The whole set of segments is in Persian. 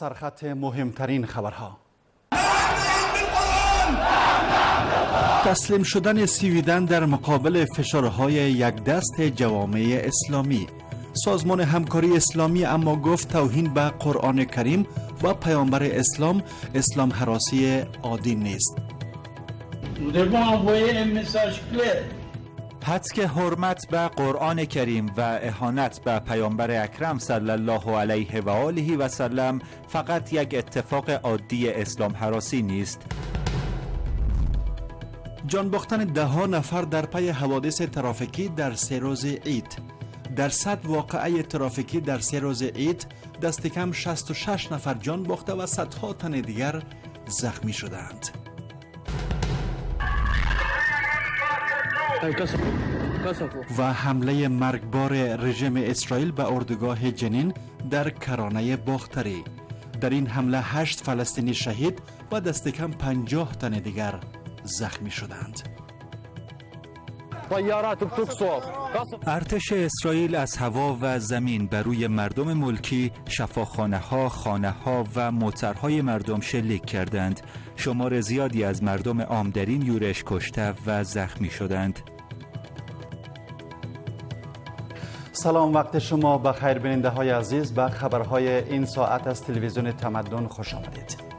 سرخط مهمترین خبرها. تسلیم شدن سویدن در مقابل فشارهای یک دست جوامع اسلامی. سازمان همکاری اسلامی اما گفت توهین به قرآن کریم و پیامبر اسلام هراسی عادی نیست. حد که حرمت به قرآن کریم و اهانت به پیامبر اکرم صلی الله علیه و آله و سلم فقط یک اتفاق عادی اسلام هراسی نیست. جان باختن ده ها نفر در پی حوادث ترافیکی در 3 روز عید. در 100 واقعه ترافیکی در 3 روز عید دست کم 66 نفر جان باخته و صدها تن دیگر زخمی شدند. و حمله مرگبار رژیم اسرائیل به اردوگاه جنین در کرانه باختری. در این حمله 8 فلسطینی شهید و دست کم 50 تن دیگر زخمی شدند. ارتش اسرائیل از هوا و زمین بر روی مردم ملکی، شفاخانه ها، خانه ها و موترهای مردم شلیک کردند. شمار زیادی از مردم عام در این یورش کشته و زخمی شدند. سلام، وقت شما بخیر بیننده های عزیز. به خبرهای این ساعت از تلویزیون تمدن خوش آمدید.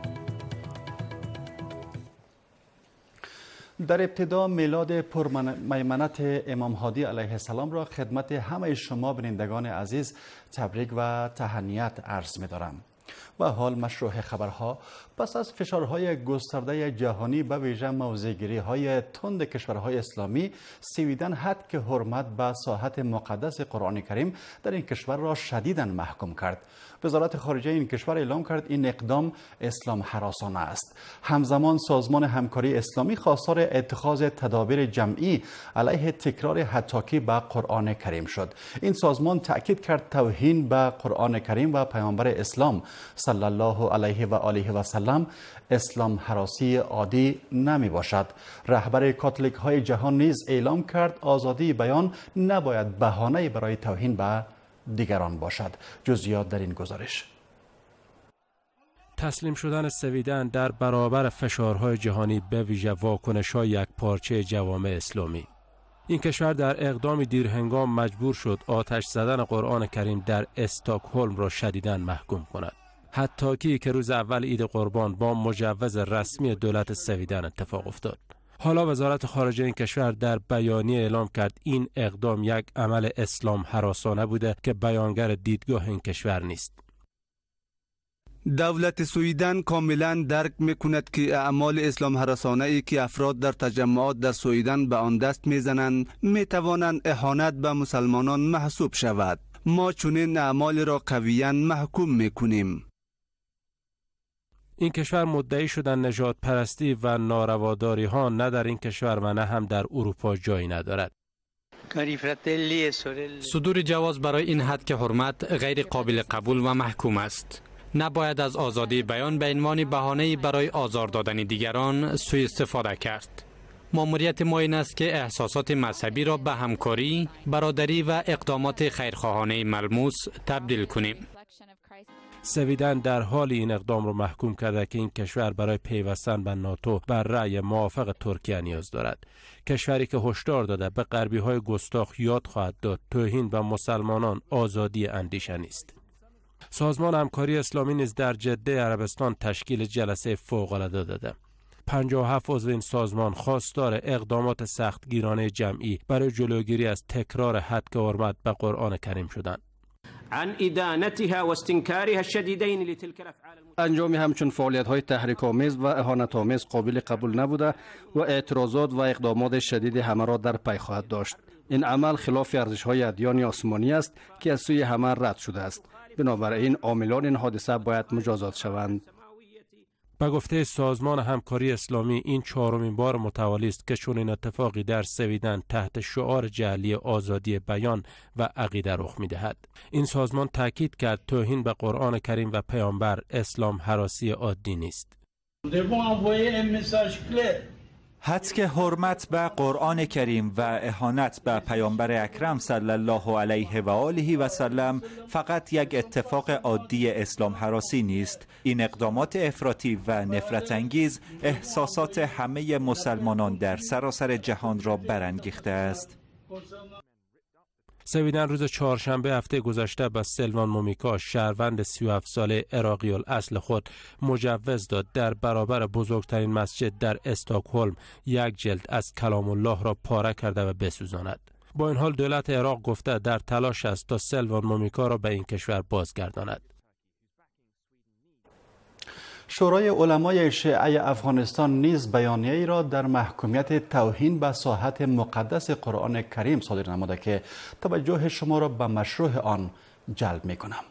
در ابتدا میلاد پرمیمنت امام هادی علیه السلام را خدمت همه شما بینندگان عزیز تبریک و تهنیت عرض می دارم. و حال مشروع خبرها. پس از فشارهای گسترده جهانی به ویژه موضع‌گیری های تند کشورهای اسلامی، سویدن حد که حرمت به ساحت مقدس قرآن کریم در این کشور را شدیداً محکوم کرد. وزارت خارجه این کشور اعلام کرد این اقدام اسلام هراسانه است. همزمان سازمان همکاری اسلامی خواستار اتخاذ تدابیر جمعی علیه تکرار هتاکی به قرآن کریم شد. این سازمان تأکید کرد توهین به قرآن کریم و پیامبر اسلام صلی الله علیه و آله و سلم اسلام هراسی عادی نمی باشد. رهبر کاتولیک های جهان نیز اعلام کرد آزادی بیان نباید بهانه برای توهین به دیگران باشد. جزئیات در این گزارش. تسلیم شدن سویدن در برابر فشارهای جهانی به ویژه واکنش‌های یکپارچه جوامع اسلامی. این کشور در اقدامی دیرهنگام مجبور شد آتش زدن قرآن کریم در استکهلم را شدیداً محکوم کند. هتاکی که روز اول عید قربان با مجوز رسمی دولت سویدن اتفاق افتاد. حالا وزارت خارجه این کشور در بیانیه اعلام کرد این اقدام یک عمل اسلام هراسانه بوده که بیانگر دیدگاه این کشور نیست. دولت سویدن کاملا درک میکند که اعمال اسلام هراسانه ای که افراد در تجمعات در سویدن به آن دست میزنند میتوانند اهانت به مسلمانان محسوب شود. ما چنین اعمال را قویاً محکوم میکنیم. این کشور مدعی شدن نژاد پرستی و نارواداری ها نه در این کشور و نه هم در اروپا جایی ندارد. صدور جواز برای این حد که حرمت غیر قابل قبول و محکوم است. نباید از آزادی بیان به عنوان بهانه‌ای برای آزار دادن دیگران سوء استفاده کرد. مأموریت ما این است که احساسات مذهبی را به همکاری، برادری و اقدامات خیرخواهانه ملموس تبدیل کنیم. سویدن در حال این اقدام را محکوم کرده که این کشور برای پیوستن به ناتو بر رأی موافق ترکیه نیاز دارد. کشوری که هشدار داده به غربی‌های گستاخ یاد خواهد داد توهین به مسلمانان آزادی اندیشه نیست. سازمان همکاری اسلامی نیز در جده عربستان تشکیل جلسه فوق‌العاده داده. 57 عضو این سازمان خواستار اقدامات سختگیرانه جمعی برای جلوگیری از تکرار هتک حرمت به قرآن کریم شدند. عن ادانتها واستنكارها الشديدين لتلك الافعال. انجام همچون فعالیت‌های تحریک‌آمیز و اهانت‌آمیز قابل قبول نبوده و اعتراضات و اقدامات شدید همه را در پی خواهد داشت. این عمل خلاف ارزش‌های ادیان آسمانی است که از سوی همه رد شده است. بنابراین عاملان این حادثه باید مجازات شوند. به گفته سازمان همکاری اسلامی این چهارمین بار متوالی است که چنین اتفاقی در سویدن تحت شعار جعلی آزادی بیان و عقیده رخ می‌دهد. این سازمان تاکید کرد توهین به قرآن کریم و پیامبر اسلام هراسی عادی نیست. هتک حرمت به قرآن کریم و اهانت به پیامبر اکرم صلی الله علیه و آله و سلم فقط یک اتفاق عادی اسلام هراسی نیست. این اقدامات افراطی و نفرت انگیز احساسات همه مسلمانان در سراسر جهان را برانگیخته است. سویدن روز چهارشنبه هفته گذشته به سلوان مومیکا، شهروند 37 ساله عراقی الاصل خود، مجوز داد در برابر بزرگترین مسجد در استکهلم یک جلد از کلام الله را پاره کرده و بسوزاند. با این حال دولت عراق گفته در تلاش است تا سلوان مومیکا را به این کشور بازگرداند. شورای علمای شیعه افغانستان نیز بیانیه‌ای را در محکومیت توهین به ساحت مقدس قرآن کریم صادر نموده که توجه شما را به مشروع آن جلب می‌کنم.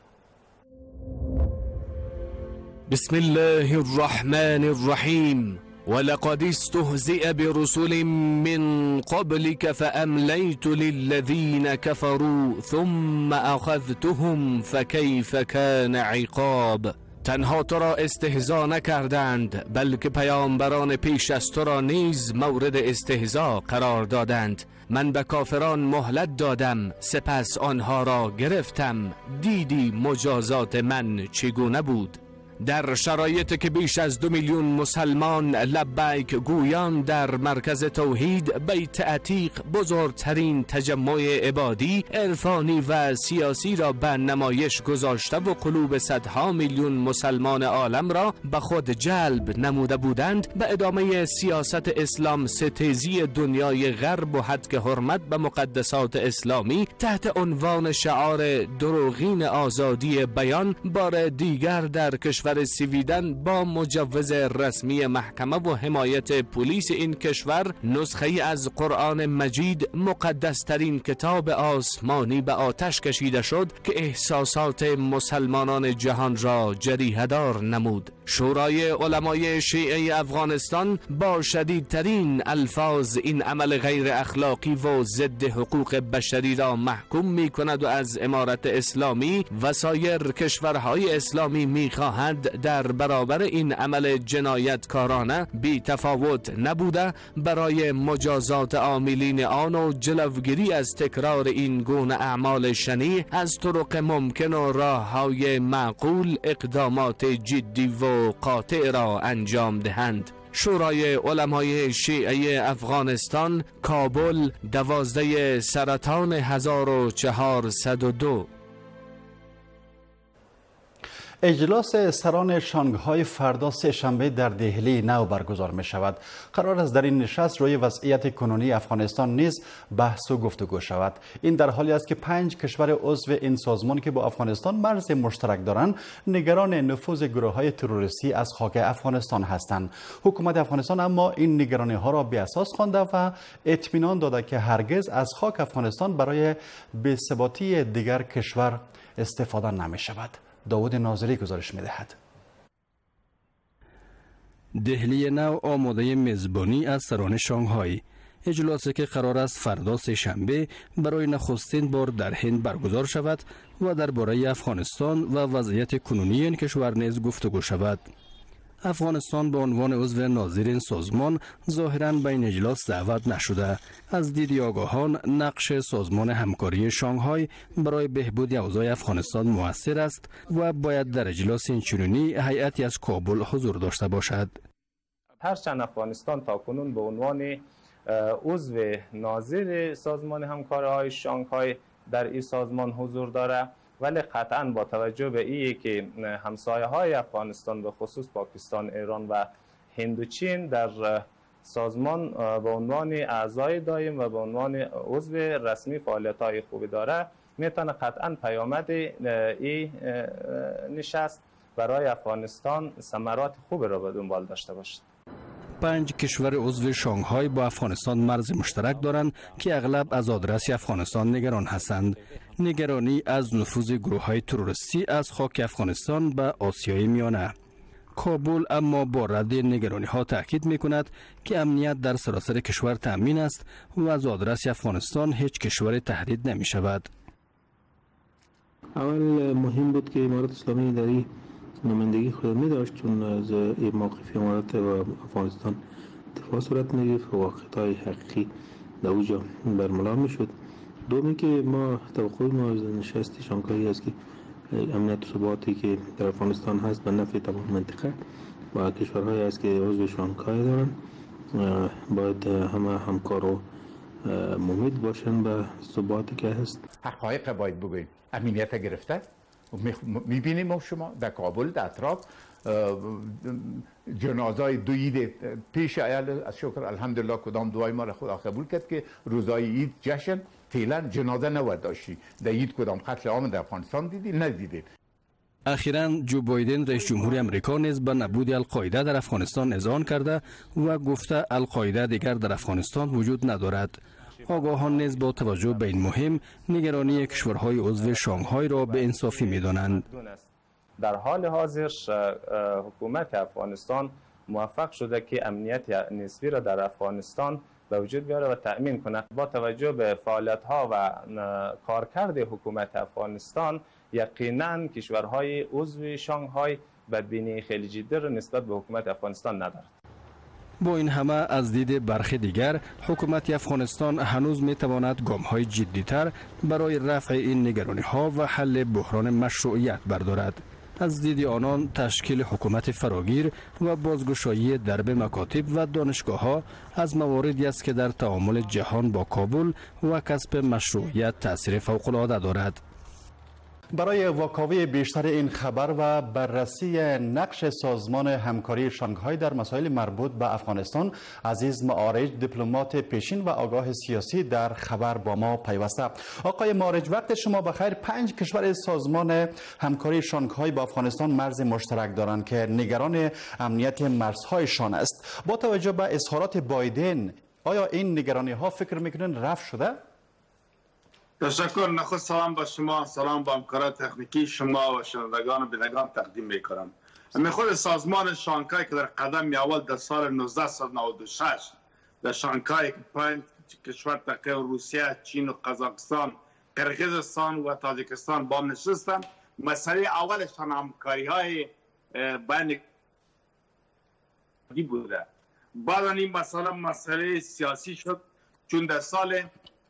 بسم الله الرحمن الرحیم. ولقد استهزئ برسل من قبلك فأمليت للذين كفروا ثم أخذتهم فكيف كان عقاب. تنها تو را استهزا نکردند، بلکه پیامبران پیش از تو را نیز مورد استهزا قرار دادند. من به کافران مهلت دادم، سپس آنها را گرفتم. دیدی مجازات من چگونه بود؟ در شرایطی که بیش از 2 میلیون مسلمان لبیک گویان در مرکز توحید بیت عتیق بزرگترین تجمع عبادی، عرفانی و سیاسی را به نمایش گذاشته و قلوب صدها میلیون مسلمان عالم را به خود جلب نموده بودند، به ادامه سیاست اسلام ستیزی دنیای غرب و هتک حرمت به مقدسات اسلامی تحت عنوان شعار دروغین آزادی بیان، بار دیگر در کشور سویدن با مجوز رسمی محکمه و حمایت پلیس این کشور نسخه از قرآن مجید، مقدسترین کتاب آسمانی، به آتش کشیده شد که احساسات مسلمانان جهان را جریحه‌دار نمود. شورای علمای شیعه افغانستان با شدیدترین الفاظ این عمل غیر اخلاقی و ضد حقوق بشری را محکوم می کند و از امارت اسلامی و سایر کشورهای اسلامی می خواهد در برابر این عمل جنایتکارانه بی تفاوت نبوده برای مجازات عاملین آن و جلوگیری از تکرار این گونه اعمال شنیع از طرق ممکن و راههای معقول اقدامات جدی و قاطع را انجام دهند. شورای علمای شیعه افغانستان، کابل، 12 سرطان 1402. اجلاس سران شانگهای فردا سه‌شنبه در دهلی نو برگزار می شود. قرار است در این نشست روی وضعیت کنونی افغانستان نیز بحث و گفتگو شود. این در حالی است که 5 کشور عضو این سازمان که با افغانستان مرز مشترک دارند نگران نفوذ گروه‌های تروریستی از خاک افغانستان هستند. حکومت افغانستان اما این نگرانی ها را بی‌اساس خوانده و اطمینان داده که هرگز از خاک افغانستان برای بی‌ثباتی دیگر کشور استفاده نمی شود. داود ناظری گزارش می‌دهد. دهلی نو آماده میزبانی از سران شانگهای، اجلاسی که قرار است فردا سه‌شنبه برای نخستین بار در هند برگزار شود و درباره افغانستان و وضعیت کنونی این کشور نیز گفتگو شود. افغانستان به عنوان عضو ناظر این سازمان ظاهراً به این اجلاس دعوت نشده. از دید آگاهان نقش سازمان همکاری شانگهای برای بهبود اوضاع افغانستان مؤثر است و باید در اجلاس اینچنینی هیئتی از کابل حضور داشته باشد. هرچند افغانستان تاکنون به عنوان عضو ناظر سازمان همکاری شانگهای در این سازمان حضور دارد، ولی قطعا با توجه به این که همسایه های افغانستان به خصوص پاکستان، ایران و هند و چین در سازمان به عنوان اعضای دایم و به عنوان عضو رسمی فعالیت های خوبی داره، میتونه قطعا پیامد این نشست برای افغانستان ثمرات خوبی را به دنبال داشته باشد. 5 کشور عضو شانگهای با افغانستان مرز مشترک دارند که اغلب از آدرس افغانستان نگران هستند. نگرانی از نفوذ گروه‌های تروریستی از خاک افغانستان به آسیای میانه. کابل اما با رد نگرانی‌ها تاکید می‌کند که امنیت در سراسر کشور تأمین است و از آدرس افغانستان هیچ کشور تهدید نمی‌شود. اول مهم بود که امارت اسلامی در نمایندگی خود می داشت، چون از موقف امارت و افغانستان دفاع صورت می‌گرفت و واقعیت‌های حقیقی در اوجا برملا میشد. دومی که ما توقع ما از نشست شانگهای است که امنیت و ثباتی که در افغانستان هست به نفع تمام منطقه و کشورهایی است که عضو شانگهای دارن باید همه همکار و ممید باشن به ثباتی که هست. حقایق باید بگوییم. امنیت گرفته میبینیم ما شما در کابل در اطراف جنازای دو عید پیش آید از شکر الحمدلله کدام دعای ما را خدا قبول کرد که روزای عید جشن فعلا جنازه نورداشتی. در عید کدام قتل عام در افغانستان دیدی ندیدید. اخیراً جو بایدن رئیس جمهوری امریکا نیز به نبود القاعده در افغانستان اذعان کرده و گفته القاعده دیگر در افغانستان وجود ندارد. آگاهان نیز با توجه به این مهم نگرانی کشورهای عضو شانگهای را به انصافی می‌دانند. در حال حاضر حکومت افغانستان موفق شده که امنیت نسبی را در افغانستان به وجود بیاره و تأمین کنه. با توجه به فعالیت‌ها و کارکرد حکومت افغانستان یقیناً کشورهای عضو شانگهای بدبینی خیلی جدی را نسبت به حکومت افغانستان ندارد. با این همه از دید برخی دیگر حکومت افغانستان هنوز می تواند گام‌های جدی‌تر برای رفع این نگرانی‌ها و حل بحران مشروعیت بردارد. از دید آنان تشکیل حکومت فراگیر و بازگشایی درب مکاتب و دانشگاه‌ها از مواردی است که در تعامل جهان با کابل و کسب مشروعیت تأثیر فوق‌العاده دارد. برای واکاوی بیشتر این خبر و بررسی نقش سازمان همکاری شانگهای در مسائل مربوط به افغانستان، عزیز معارج دیپلمات پیشین و آگاه سیاسی در خبر با ما پیوسته. آقای معارج وقت شما بخیر. 5 کشور سازمان همکاری شانگهای با افغانستان مرز مشترک دارند که نگران امنیت مرزهایشان است. با توجه به اظهارات بایدن آیا این نگرانی ها فکر میکنن رفع شده؟ تشکر. نخست سلام با شما، سلام با همکاران تکنیکی شما و شنوندگان و بینندگان تقدیم میکنم. خود سازمان شانگهای که در قدم اول در سال 1996 در شانگهای 5 کشور تقریبا روسیه، چین و قزاقستان، قرقیزستان و تاجیکستان با هم نشستن. مسئله اولشان همکاری های بین بوده. بعد این مسئله سیاسی شد چون در سال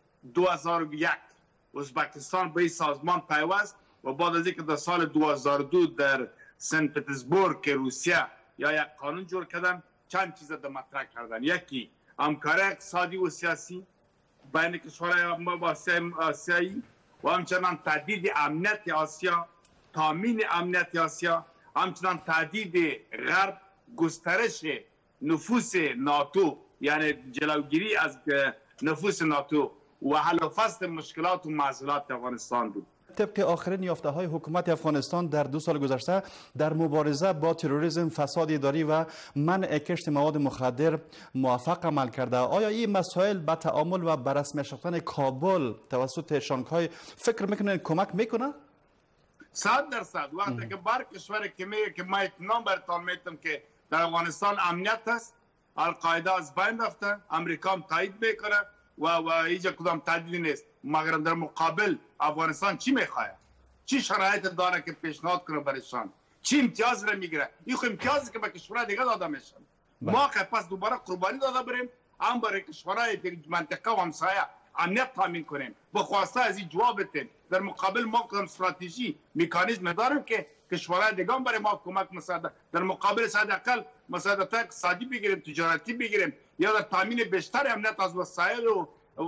2001 ازبکستان به این سازمان پیوست و بعد از اینکه در سال 2002 در سن پترزبورگ که روسیه یا یک قانون جور کردن، چند چیز در مطرح کردن. یکی همکاری اقتصادی و سیاسی بین کشورهای آسیایی و همچنان تهدید امنیت آسیا، تامین امنیت آسیا، همچنان تهدید غرب، گسترش نفوذ ناتو یعنی جلوگیری از نفوذ ناتو و حل و فصل مشکلات و معضلات افغانستان بود. طبق آخرین یافته های حکومت افغانستان در 2 سال گذشته در مبارزه با تروریسم، فساد اداری و منع کشت مواد مخدر موفق عمل کرده. آیا این مسائل به تعامل و به رسمی شدن کابل توسط شانگهای فکر میکنن کمک میکنه؟ 100% وقتی که بر کشور که میگه که ما اطمینان برتان میتونم که در افغانستان امنیت هست، القاعده از بین رفته، امریکا هم تایید میکنه و هیچ کدام تهدیدی نیست. مگر در مقابل افغانستان چی میخواد؟ چی شرایط داره که پیشنهاد کنه برایشان؟ چی امتیاز را میگیره؟ این خو امتیازی که به کشورهای دیگه داده میشن. ما که پس دوباره قربانی داده بریم هم برای کشورهای منطقه و همسایه امنیت تامین کنیم. با خواسته از این جواب بدین. در مقابل ما کدام استراتژی مکانیزم داریم که کشورهای دیگه هم برای ما کمک مساعده در مقابل حداقل مساعدت اقتصادی بگیریم، تجارتی بگیریم یا در تامین بیشتر امنیت از وسایل و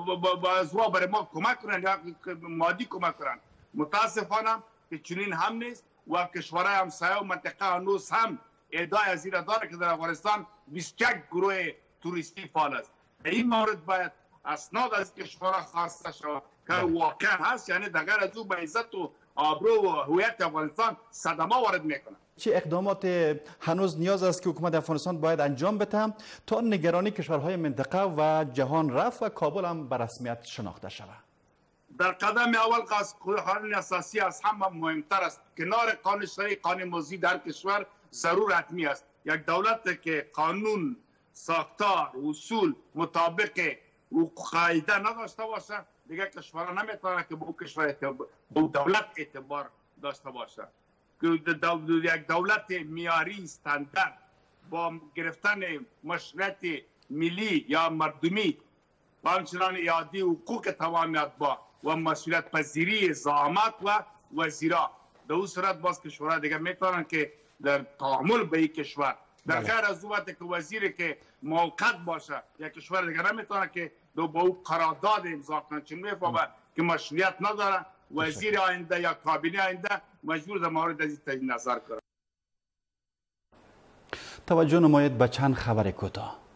از برای ما کمک کنن یا مادی کمک کنن. متاسفانه که چنین هم نیست و کشورهای همسایه و منطقه هنوز هم ادعای از این داره که در افغانستان 21 گروه توریستی فعال است. این مورد باید اسناد از کشورها خواسته شود که واقعا هست، یعنی دیگر از او به عزت و آبرو و هویت افغانستان صدمه وارد میکنه. چه اقدامات هنوز نیاز است که حکومت افغانستان باید انجام بده تا نگرانی کشورهای منطقه و جهان رفع و کابل هم به رسمیت شناخته شود؟ در قدم اول قانون اساسی از همه مهمتر است. کنار قانون شرعی، قانون موضوعی در کشور ضرور حتمی است. یک دولت که قانون، ساختار، اصول مطابق حقوق قاعده نداشته باشه، دیگه کشورها نمیتونه که به اون کشور دولت اعتبار داشته باشه. یک دولت معیاری استاندارد با گرفتن مشروعیت ملی یا مردمی و همچنان اعاده حقوق تمامیت با و مسئولیت پذیری زعامت و وزیرا. در اون صورت باز کشورها دیگه میتونن که در تعامل به یک کشور در غیر از وقتی که وزیری که موقت باشه یا کشور دیگه نمیتونه که با او قرارداد امضا کنه، چون میفهمه که مشروعیت نداره. وزیر آینده یا کابینه آینده مجبور در مورد از این نظر کنه. توجه نمایید به چند خبر کوتاه.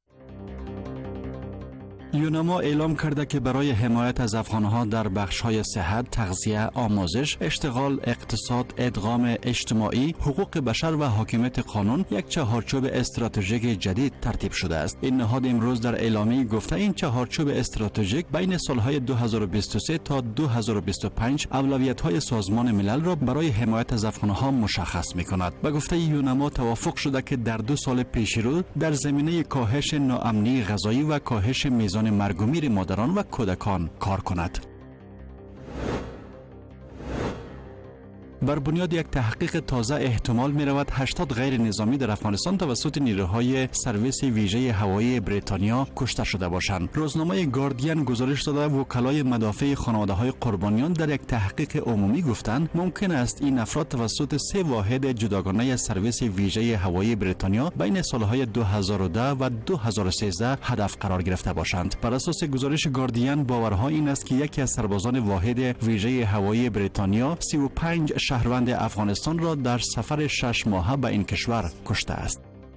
یونما اعلام کرده که برای حمایت از افغانها در بخش‌های صحت، تغذیه، آموزش، اشتغال، اقتصاد، ادغام اجتماعی، حقوق بشر و حاکمیت قانون یک چهارچوب استراتژیک جدید ترتیب شده است. این نهاد امروز در اعلامیه گفته این چهارچوب استراتژیک بین سالهای 2023 تا 2025 اولویت‌های سازمان ملل را برای حمایت از افغانها مشخص می‌کند. به گفته یونما توافق شده که در 2 سال پیشرو در زمینه کاهش ناامنی غذایی و کاهش میزان مرگ و میر مادران و کودکان کار کند. بر بنیاد یک تحقیق تازه احتمال می رود 80 غیر نظامی در افغانستان توسط نیروهای سرویس ویژه هوایی بریتانیا کشته شده باشند. روزنامه گاردین گزارش داده وکلای مدافع خانواده های قربانیان در یک تحقیق عمومی گفتند ممکن است این افراد توسط 3 واحد جداگانه سرویس ویژه هوایی بریتانیا بین سالهای 2010 و 2013 هدف قرار گرفته باشند. بر اساس گزارش گاردین باورها این است که یکی از سربازان واحد ویژه هوایی بریتانیا 35 شهروند افغانستان را در سفر 6 ماهه به این کشور کشته است.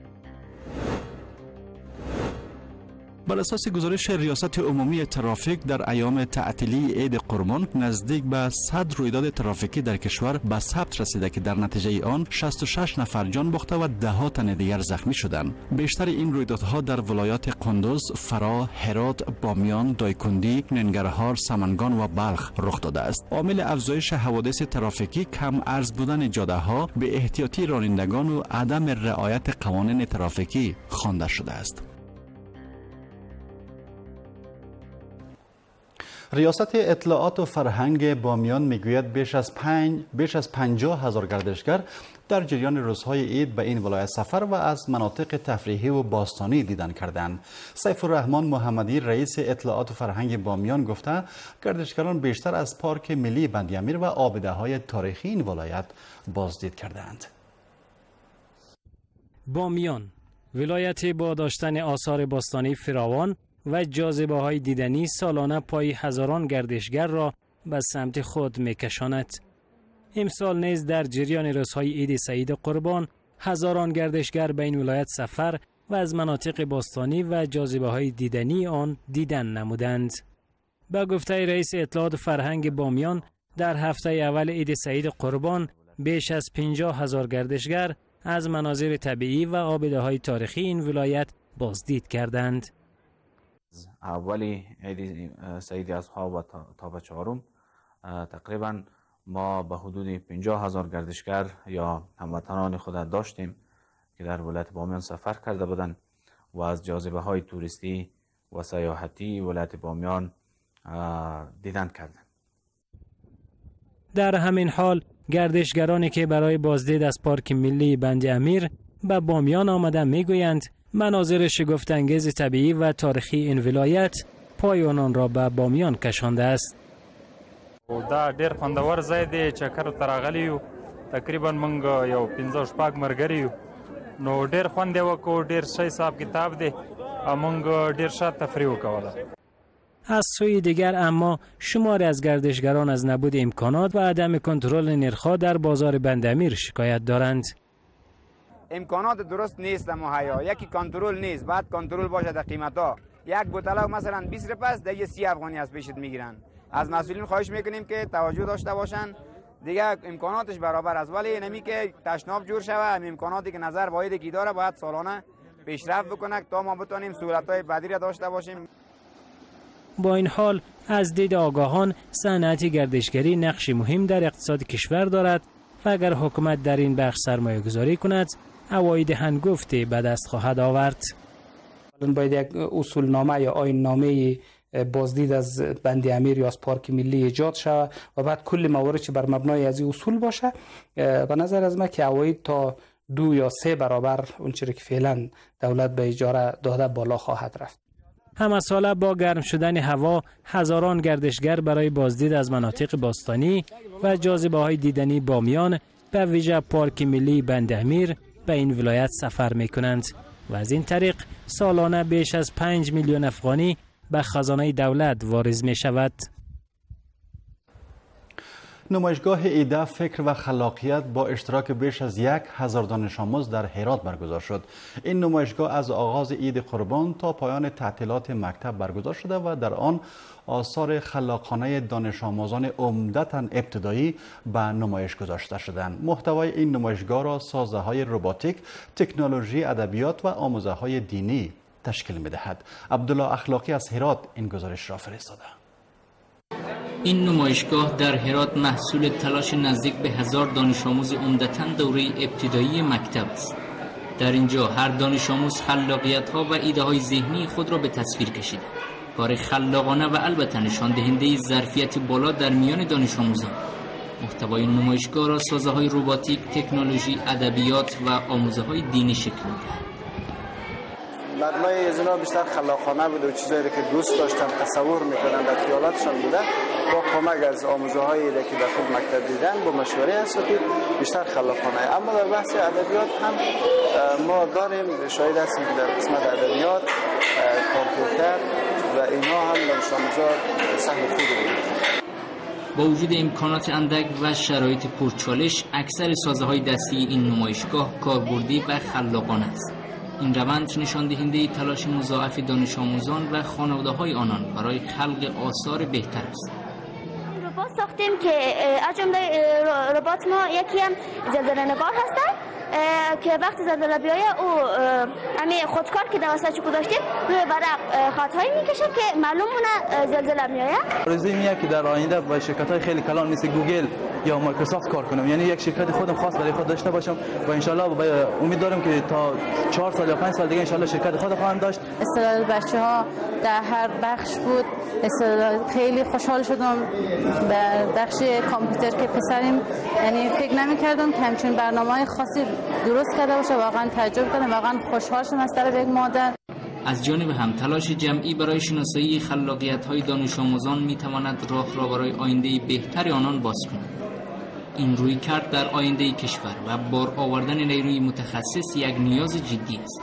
بر اساس گزارش ریاست عمومی ترافیک در ایام تعطیلی عید قربان نزدیک به 100 رویداد ترافیکی در کشور به ثبت رسیده که در نتیجه آن 66 نفر جان باخته و 10 تن دیگر زخمی شدند. بیشتر این رویدادها در ولایات قندوز، فرا، هرات، بامیان، دایکندی، ننگرهار، سمنگان و بلخ رخ داده است. عامل افزایش حوادث ترافیکی کم عرض بودن جاده‌ها، به احتیاطی رانندگان و عدم رعایت قوانین ترافیکی خوانده شده است. ریاست اطلاعات و فرهنگ بامیان میگوید بیش از 50,000 گردشگر در جریان روزهای عید به این ولایت سفر و از مناطق تفریحی و باستانی دیدن کردند. سیف الرحمن محمدی رئیس اطلاعات و فرهنگ بامیان گفته گردشگران بیشتر از پارک ملی بندی امیر و آبده‌های تاریخی این ولایت بازدید کردند. بامیان ولایتی با داشتن آثار باستانی فراوان و جاذبه های دیدنی سالانه پای هزاران گردشگر را به سمت خود میکشاند. امسال نیز در جریان روزهای عید سعید قربان هزاران گردشگر به این ولایت سفر و از مناطق باستانی و جاذبه های دیدنی آن دیدن نمودند. به گفته رئیس اطلاعات و فرهنگ بامیان در هفته اول عید سعید قربان بیش از 50,000 گردشگر از مناظر طبیعی و آبده‌های تاریخی این ولایت بازدید کردند. اولی عید سعید اضحی و تا به 4 تقریبا ما به حدود 50,000 گردشگر یا هموطنان خود داشتیم که در ولایت بامیان سفر کرده بودند و از جاذبه های توریستی و سیاحتی ولایت بامیان دیدن کردند. در همین حال گردشگرانی که برای بازدید از پارک ملی بند امیر به بامیان آمدن میگویند مناظر شگفت‌انگیز طبیعی و تاریخی این ولایت پای آنان را به بامیان کشانده است. دا ډیر خوندور ځای دی، چکر ته راغلی یو، تقریبا موږ یو 15 شپږ ملګري یو، نو ډیر خوند یې وکړو، ډیر ښه حساب کتاب دی او موږ ډیر ښه تفریح وکوله. از سوی دیگر اما شماری از گردشگران از نبود امکانات و عدم کنترل نرخ‌ها در بازار بند امیر شکایت دارند. امکانات درست نیست مهیا، یکی کنترل نیست، بعد کنترل باشه در قیمتا. یک بوتل مثلا 20 روپیه است، دیگه 30 افغانی از پیشت میگیرن. از مسئولین خواهش میکنیم که توجه داشته باشن، دیگه امکاناتش برابر است، ولی نمی که تشناب جور شوه، امکاناتی که نظر واحدی که داره باید سالانه پیشرفت بکنه تا ما بتونیم سهولت‌های بدی را داشته باشیم. با این حال از دید آگاهان صنعت گردشگری نقش مهم در اقتصاد کشور دارد و اگر حکومت در این بخش سرمایه گذاری کند عواید هنگفتی به دست خواهد آورد. باید یک اصولنامه یا آیین نامه بازدید از بند امیر یا از پارک ملی ایجاد شود و بعد کل موارد که بر مبنای از این اصول باشه. به نظر از من که عواید تا 2 یا 3 برابر اون چیزی که فعلا دولت به اجاره داده بالا خواهد رفت. همه ساله با گرم شدن هوا هزاران گردشگر برای بازدید از مناطق باستانی و جاذبه‌های دیدنی بامیان به ویژه پارک ملی بندامیر به این ولایت سفر می‌کنند و از این طریق سالانه بیش از 5 میلیون افغانی به خزانه دولت واریز می‌شود. نمایشگاه ایده فکر و خلاقیت با اشتراک بیش از 1000 دانش آموز در هرات برگزار شد. این نمایشگاه از آغاز عید قربان تا پایان تعطیلات مکتب برگزار شده و در آن آثار خلاقانه دانش آموزان عمدتاً ابتدایی به نمایش گذاشته شدند. محتوای این نمایشگاه را سازه‌های رباتیک، تکنولوژی، ادبیات و آموزه‌های دینی تشکیل می‌دهد. عبدالله اخلاقی از هرات این گزارش را فرستاده. این نمایشگاه در هرات محصول تلاش نزدیک به 1000 دانش آموز عمدتاً دوره ابتدایی مکتب است. در اینجا هر دانش آموز خلاقیت‌ها و ایده‌های ذهنی خود را به تصویر کشیده. کار خلاقانه و البته نشان دهنده ظرفیت بالا در میان دانش آموزان. محتوای این نمایشگاه را سازه‌های رباتیک، تکنولوژی، ادبیات و آموزه‌های دینی شکل می‌دهد. مجموعه از اینا بیشتر خلاقانه بود و چیزایی که دوست داشتن تصور می‌کردن در خیالاتشان بوده، با کمک از آموزه‌هایی که در خود مکتب دیدن با مشوره اساتید بیشتر خلاقانه. اما در بحث ادبیات هم ما داریم، شاهد هستیم که در قسمت ادبیات، کامپیوتر و اینها هم دانش آموزان سهم خوبی دارند. با وجود امکانات اندک و شرایط پرچالش، اکثر سازه‌های دستی این نمایشگاه کاربردی و خلاقانه است. این روند نشان دهنده تلاش مضاعف دانش آموزان و خانواده‌های آنان برای خلق آثار بهتر است. ربات ساختیم که از جمله ربات ما یکی هم زلزله‌نگار هستن که وقتی زلزله بیایه او همین خودکار که در وسط چوب داشتیم روی ورق خطایی میکشه که معلوم مونه زلزله میایه. آرزوی میاد که در آینده با شرکت‌های خیلی کلان مثل گوگل یا مایکروسافت کار کنم، یعنی یک شرکت خودم خاص برای خود داشته باشم و ان شاءالله امید دارم که تا 4 سال یا 5 سال دیگه ان شاءالله شرکت خود خواهم داشت. استعداد بچه‌ها در هر بخش بود. خیلی خوشحال شدم در بخش کامپیوتر که پسریم، یعنی فکر نمی‌کردم که همچین برنامه‌های خاصی درست کرده باشه. واقعا تعجب کردم، واقعا خوشحال شدم از طرف یک مادر. از جانب هم تلاش جمعی برای شناسایی خلاقیت‌های دانش آموزان می‌تواند راه را برای آینده بهتر آنان باز کند. این رویکرد در آینده کشور و بار آوردن نیروی متخصص یک نیاز جدی است.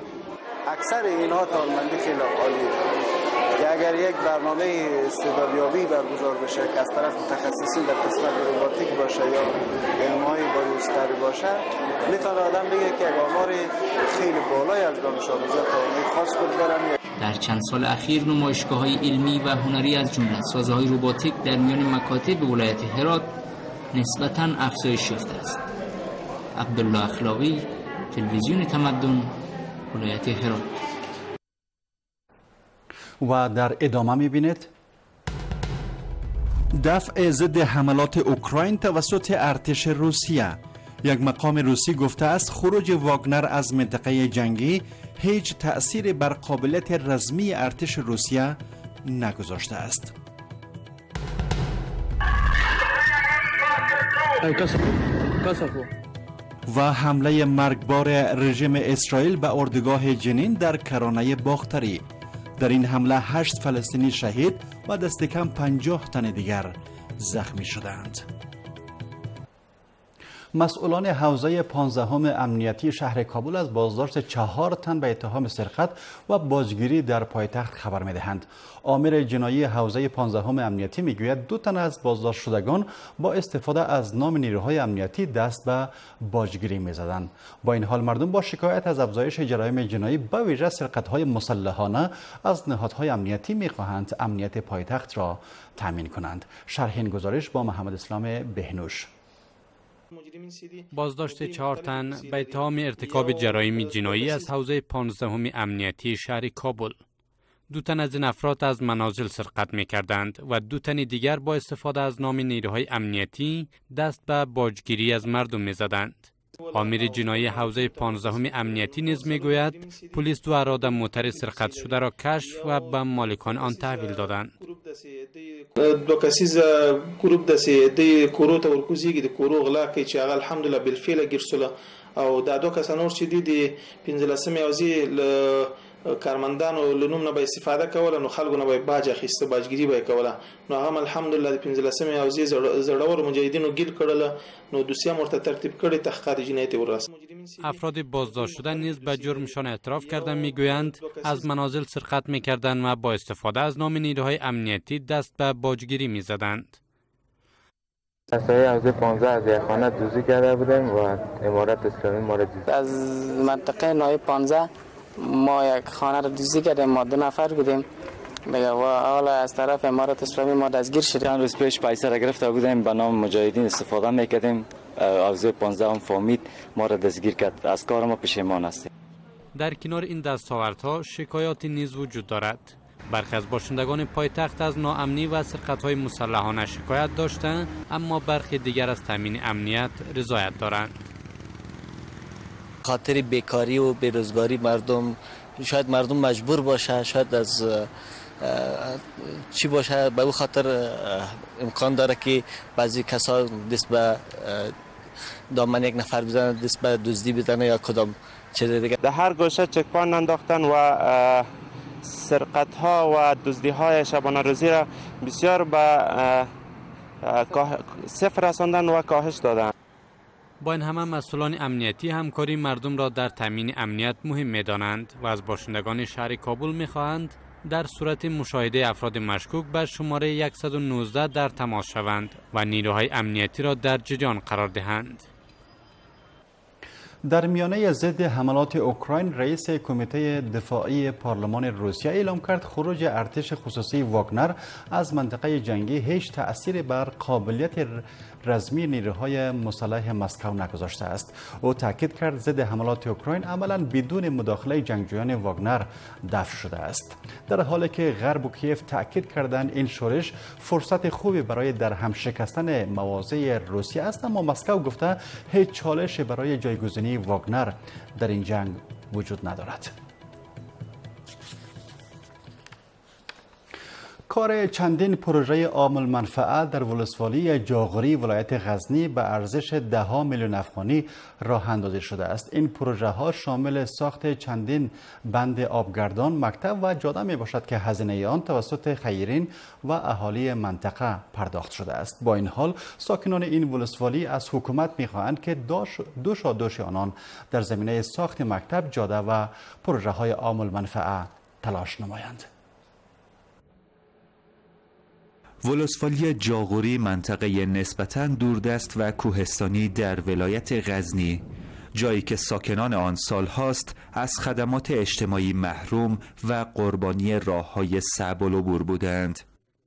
اکثر اینها توانمندی خیلی عالیه که اگر یک برنامه استعدادیابی برگزار بشه که از طرف متخصصین در قسمت رباتیک باشه یا علم‌های بایوستری باشه، میتونه آدم بگه که یک آمار خیلی بالای از دانش آموزان توانایی خاص خود دارن. در چند سال اخیر نمایشگاه‌های علمی و هنری از جمله سازه‌های رباتیک در میان مکاتب ولایت هرات نسبتاً افزایش یافته است. عبدالله اخلاقی، تلویزیون تمدن، ولایت هرات. و در ادامه می‌بینید دفع ضد حملات اوکراین توسط ارتش روسیه. یک مقام روسی گفته است خروج واگنر از منطقه جنگی هیچ تأثیر بر قابلیت رزمی ارتش روسیه نگذاشته است. و حمله مرگبار رژیم اسرائیل به اردوگاه جنین در کرانه باختری. در این حمله 8 فلسطینی شهید و دست کم 50 تن دیگر زخمی شدند. مسئولان حوزه 15 امنیتی شهر کابل از بازداشت 4 تن به اتهام سرقت و بازگیری در پایتخت خبر می‌دهند. آمر جنایی حوزه 15 امنیتی میگوید 2 تن از بازداشت شدگان با استفاده از نام نیروهای امنیتی دست به باجگیری می‌زدند. با این حال مردم با شکایت از افزایش جرایم جنایی به ویژه سرقت‌های مسلحانه از نهادهای امنیتی می‌خواهند امنیت پایتخت را تامین کنند. شرح این گزارش با محمد اسلام بهنوش. بازداشت 4 تن به اتهام ارتکاب جرایم جنایی از حوزه 15 امنیتی شهر کابل. 2 تن از این افراد از منازل سرقت می‌کردند و 2 تن دیگر با استفاده از نام نیروهای امنیتی دست به باجگیری از مردم می‌زدند. آمر جنایی حوزه 15 امنیتی نیز می‌گوید پلیس 2 اراده موتر سرقت شده را کشف و به مالکان آن تحویل دادند. دو کسیز ګروپ د کورو ته ورکوزیږي د کورو غلا کوي چې هغه الحمدلله بالفعل ګرځوله او دا دوه کسان نور چې دي 15 اوزي کارمندانو لنوم نه به استفاده کوله نو خلکو نه به باج اخیسته باجګری به کوله نو هغه الحمدلله د 15 اوزي زړور مجاهدینو ګیر کړل نو دوسیه مرته ترتیب کړي تحقیقات جنایتی ورسید. افراد بازداشت شده نیز به جرمشان اعتراف کردند. میگویند از منازل سرقت میکردند و با استفاده از نام نیروهای امنیتی دست به باجگیری میزدند. سایه حوزه 15 از یک خانه دزدی کرده بودیم و امارت اسلامی ما را دید. از منطقه نای 15 ما یک خانه را دزدی کردیم، ما 2 نفر بودیم دیگه و حالا از طرف امارت اسلامی ما دستگیر شدیم. چند روز پیش پیسه را گرفته بودیم به نام مجاهدین استفاده میکردیم، حوزه 15 هم فهمید ما را دستگیر کرد. از کار ما پشیمان هستیم. در کنار این دستاوردها شکایاتی نیز وجود دارد. برخی از باشندگان پایتخت از ناامنی و سرقت‌های مسلحانه شکایت داشتند، اما برخی دیگر از تامین امنیت رضایت دارند. خاطر بیکاری و بیروزگاری مردم، شاید مردم مجبور باشه، شاید از چی باشه، به او خاطر امکان داره که بعضی کسا دست به دامن یک نفر بزنن، دست به دزدی بزنن یا کدام چیز دیگه. در هر گوشه چکپان انداختن و سرقت ها و دزدی های شبانه روزی را بسیار به صفر رساندن و کاهش دادن. با این همه مسئولان امنیتی همکاری مردم را در تامین امنیت مهم می‌دانند و از باشندگان شهر کابل می‌خواهند در صورت مشاهده افراد مشکوک به شماره 119 در تماس شوند و نیروهای امنیتی را در جریان قرار دهند. در میانه ضد حملات اوکراین، رئیس کمیته دفاعی پارلمان روسیه اعلام کرد خروج ارتش خصوصی واگنر از منطقه جنگی هیچ تأثیری بر قابلیت رزمی نیروهای مسلح مسکو نگذاشته است. او تاکید کرد ضد حملات اوکراین عملاً بدون مداخله جنگجویان واگنر دفع شده است، در حالی که غرب و کیف تاکید کردند این شورش فرصت خوبی برای در هم شکستن مواضع روسیه است، اما مسکو گفته هیچ چالشی برای جایگزینی واگنر در این جنگ وجود ندارد. کار چندین پروژه عام المنفعه در ولسوالی جاغوری ولایت غزنی به ارزش 10 میلیون افغانی راه اندازی شده است. این پروژه ها شامل ساخت چندین بند آبگردان، مکتب و جاده می باشد که هزینه آن توسط خیرین و اهالی منطقه پرداخت شده است. با این حال ساکنان این ولسوالی از حکومت می خواهند که دوش آنان در زمینه ساخت مکتب، جاده و پروژه های عام المنفعه تلاش نمایند. ولسوالی جاغوری منطقه نسبتاً دوردست و کوهستانی در ولایت غزنی، جایی که ساکنان آن سالهاست از خدمات اجتماعی محروم و قربانی راه‌های صعب العبور بودند.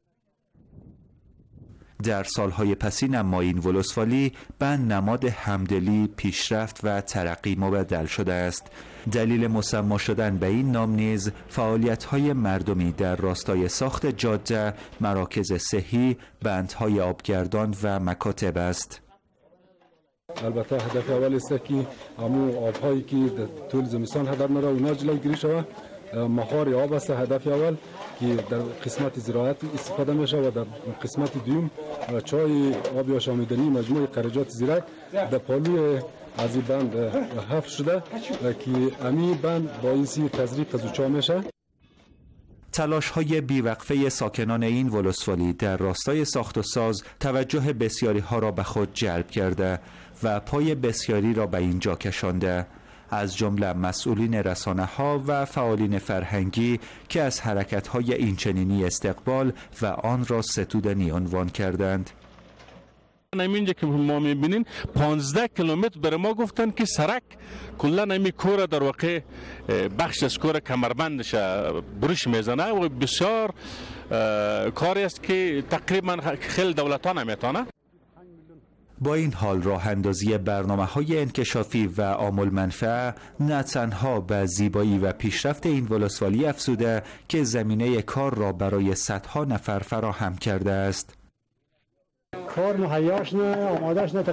در سالهای پسین اما این ولسوالی به نماد همدلی، پیشرفت و ترقی مبدل شده است. دلیل مسما شدن به این نام نیز فعالیت‌های مردمی در راستای ساخت جاده، مراکز صحی، بندهای آبگردان و مکاتب است. البته هدف اول است که همون آب‌هایی که در طول زمستان هدر میره اونا جلوگیری شود. مخار آب است هدف اول که در قسمت زراعت استفاده میشه و در قسمت دوم چای آب آشامیدنی مجموعه خرجات زراعت در پالوی از این بند حفر شده که امی بند باعث تزریق زوچا میشه. تلاش های بیوقفه ساکنان این ولسوالی در راستای ساخت و ساز توجه بسیاری ها را به خود جلب کرده و پای بسیاری را به اینجا کشانده، از جمله مسئولین رسانه ها و فعالین فرهنگی که از حرکت های اینچنینی استقبال و آن را ستودنی عنوان کردند. اینجا که ما میبینین 15 کیلومتر برای ما گفتن که سرک کلا نمی کور در واقع بخش از کور کمربندش برش میزنه و بسیار کاری است که تقریبا خیلی دولت ها نمیتونه. با این حال راه اندازی برنامه‌های انکشافی و عام المنفعه نه تنها به زیبایی و پیشرفت این ولسوالی افزوده که زمینه کار را برای صدها نفر فراهم کرده است. کار مهیاش نه، آمادهش نه،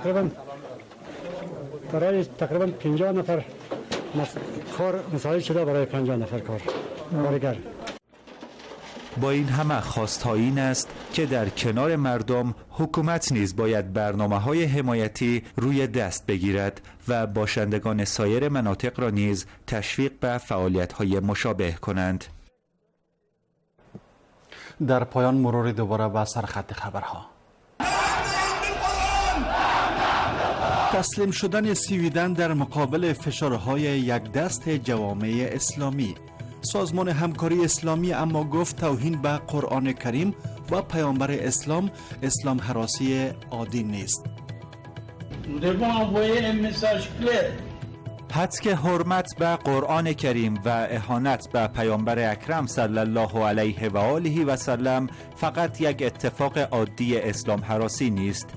برای تقریبا 50 نفر کار مساعد شده، برای 50 نفر کارگر. با این همه خواست‌ها این است که در کنار مردم حکومت نیز باید برنامه‌های حمایتی روی دست بگیرد و باشندگان سایر مناطق را نیز تشویق به فعالیت‌های مشابه کنند. در پایان مرور دوباره به سرخط خبرها. تسلیم شدن سویدن در مقابل فشارهای یک دست جوامع اسلامی. سازمان همکاری اسلامی اما گفت توهین به قرآن کریم و پیامبر اسلام هراسی عادی نیست. حد حرمت به قرآن کریم و اهانت به پیامبر اکرم صلی الله علیه و آله و سلم فقط یک اتفاق عادی اسلام هراسی نیست.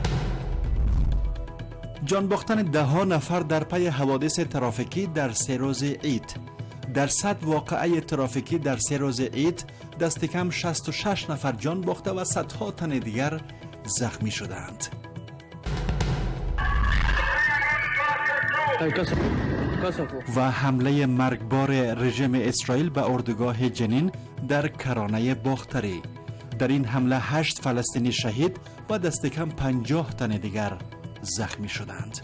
جان باختن ده نفر در پی حوادث ترافیکی در 3 روز عید. در 100 واقعه ترافیکی در 3 روز عید دست کم 66 نفر جان باخته و صدها تن دیگر زخمی شدند. و حمله مرگبار رژیم اسرائیل به اردوگاه جنین در کرانه باختری. در این حمله 8 فلسطینی شهید و دست کم 50 تن دیگر زخمی شدند.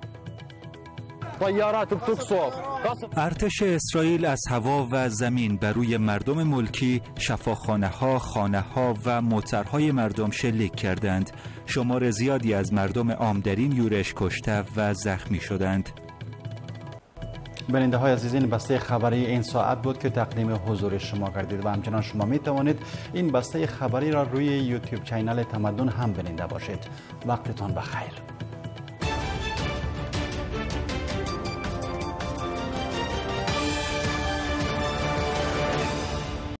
ارتش اسرائیل از هوا و زمین بر روی مردم ملکی، شفاخانه‌ها، خانه‌ها و موترهای مردم شلیک کردند. شمار زیادی از مردم عام در این یورش کشته و زخمی شدند. بیننده های عزیز، این بسته خبری این ساعت بود که تقدیم حضور شما گردید و همچنان شما می توانید این بسته خبری را روی یوتیوب چینل تمدن هم بیننده باشید. وقتتان بخیر.